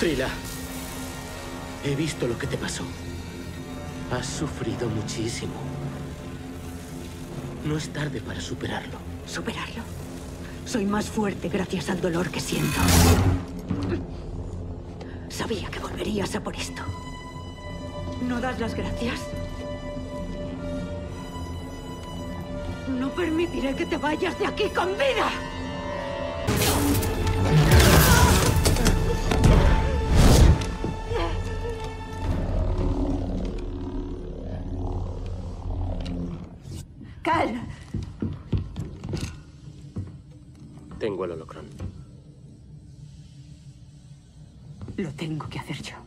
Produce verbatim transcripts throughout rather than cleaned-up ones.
Trila, he visto lo que te pasó. Has sufrido muchísimo. No es tarde para superarlo. ¿Superarlo? Soy más fuerte gracias al dolor que siento. Sabía que volverías a por esto. ¿No das las gracias? No permitiré que te vayas de aquí con vida. ¡Cal! Tengo el holocrón. Lo tengo que hacer yo.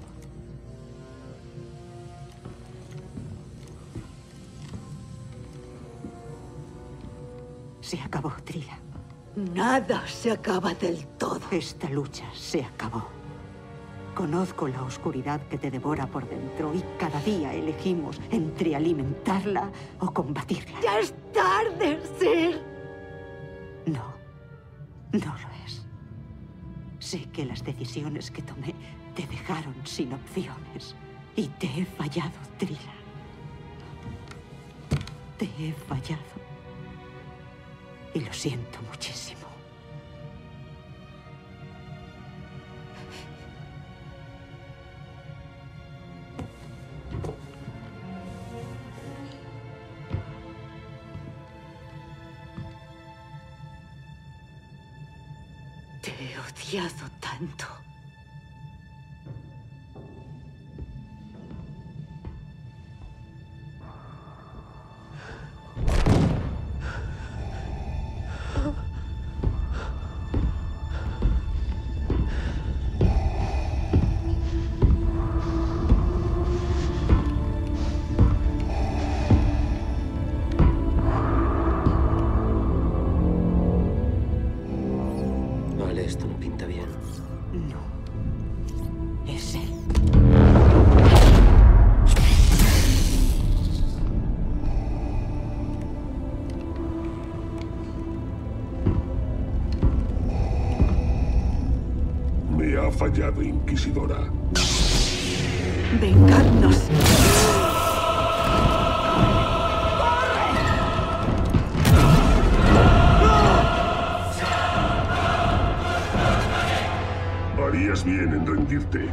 Se acabó, Trila. Nada se acaba del todo. Esta lucha se acabó. Conozco la oscuridad que te devora por dentro y cada día elegimos entre alimentarla o combatirla. ¡Ya es tarde, Sir! No, no lo es. Sé que las decisiones que tomé te dejaron sin opciones. Y te he fallado, Trila. Te he fallado. Y lo siento muchísimo. Te he odiado tanto. Esto no pinta bien. No. Es él. Me ha fallado, Inquisidora. Vengadnos. Harías bien en rendirte.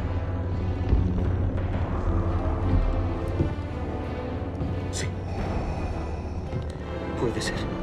Sí. Puede ser.